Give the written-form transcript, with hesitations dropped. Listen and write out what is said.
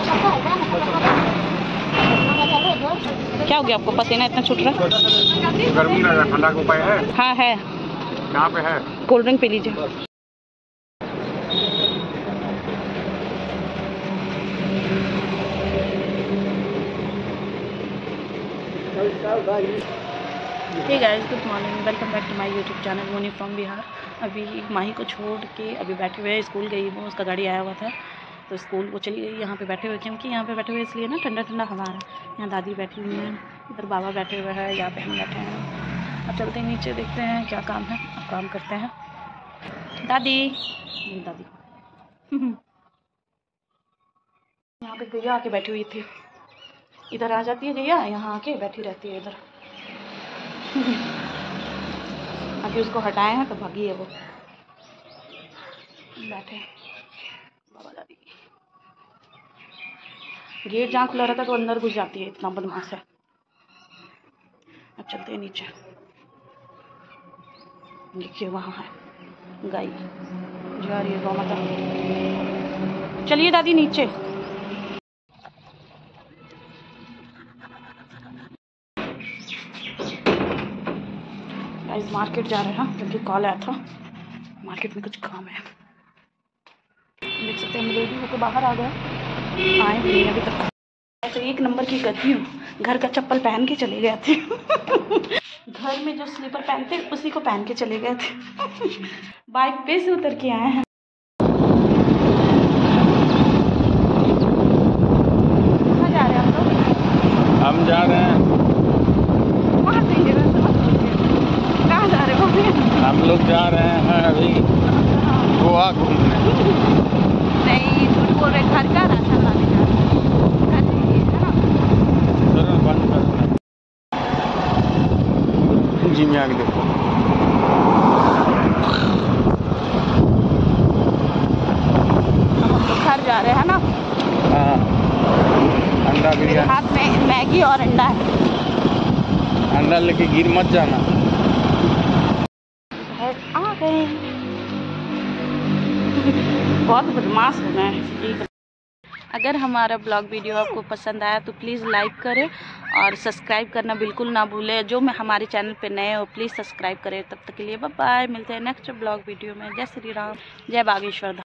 क्या हो गया आपको, पसीना इतना छूट रहा है? गर्मी लग रहा है, ठंडा का उपाय है? हाँ है। कहाँ पे है? कोल्ड ड्रिंक पी लीजिए। Hey guys, good morning, welcome back to my YouTube channel Moni from Bihar. अभी माही को छोड़ के अभी बैठे हुए स्कूल गई वो, उसका गाड़ी आया हुआ था तो स्कूल वो चली गई। यहाँ पे बैठे हुए क्योंकि यहाँ पे बैठे हुए इसलिए ना ठंडा ठंडा हवा है। यहाँ दादी बैठी हुई हैं, इधर बाबा बैठे हुए हैं, यहाँ पे हम बैठे हैं। अब चलते हैं नीचे, देखते हैं क्या काम है, अब काम करते हैं। दादी दादी यहाँ पे गैया आके बैठी हुई थी, इधर आ जाती है गैया, यहाँ आके बैठी रहती है इधर। अभी उसको हटाए हैं तो भागी है वो। बैठे बाबा दादी, गेट जहाँ खुला रहता है तो अंदर घुस जाती है, इतना बदमाश है। अब चलते हैं नीचे, देखिए वहाँ है गाय जा रही है, गौ माता। चलिए दादी नीचे। गाइस मार्केट जा रहे हैं क्योंकि कॉल आया था, मार्केट में कुछ काम है। देख सकते हैं हम रेडी होकर बाहर आ गए, आए नहीं अभी तक। ऐसे एक नंबर की गद्दी हूँ, घर का चप्पल पहन के चले गए थे। घर में जो स्लीपर पहनते उसी को पहन के चले गए थे। बाइक पे से उतर के आए हैं। कहाँ जा रहे हैं हम लोग? हम जा रहे हैं वहाँ जाएंगे, कहाँ जा रहे हो? हम लोग जा रहे हैं अभी गोवा घूमने। नहीं झूठ बोल रहे, घर का राशन लाने जा रहे हैं। घर जाइए, है ना? तुरंत बंद करना जी में आगे देखो। घर जा रहे हैं ना? हाँ, अंडा मेरे बिरयानी। हाथ में मैगी और अंडा है। अंडा लेके गिर मत जाना। आ गए। बहुत बदमाश हो गए हैं। अगर हमारा ब्लॉग वीडियो आपको पसंद आया तो प्लीज़ लाइक करें और सब्सक्राइब करना बिल्कुल ना भूलें। जो मैं हमारे चैनल पे नए हो प्लीज़ सब्सक्राइब करें। तब तक के लिए बाय बाय, मिलते हैं नेक्स्ट ब्लॉग वीडियो में। जय श्री राम, जय बागेश्वर धाम।